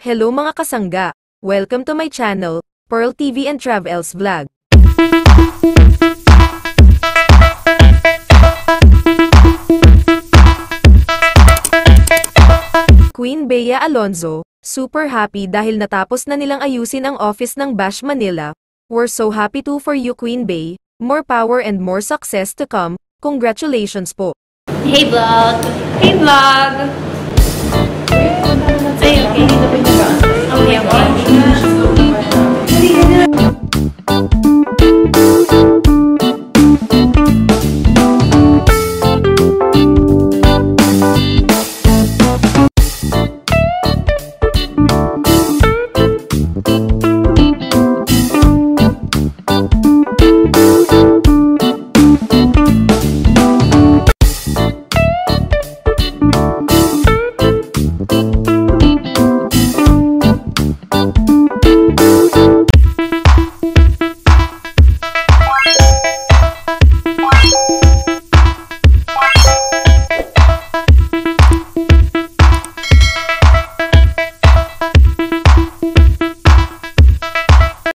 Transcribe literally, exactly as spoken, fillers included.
Hello mga kasangga! Welcome to my channel, Pearl T V and Travels Vlog. Queen Bea Alonzo, super happy dahil natapos na nilang ayusin ang office ng BASH Manila. We're so happy too for you Queen Bea, more power and more success to come, congratulations po! Hey vlog! Hey vlog! Ay, okay.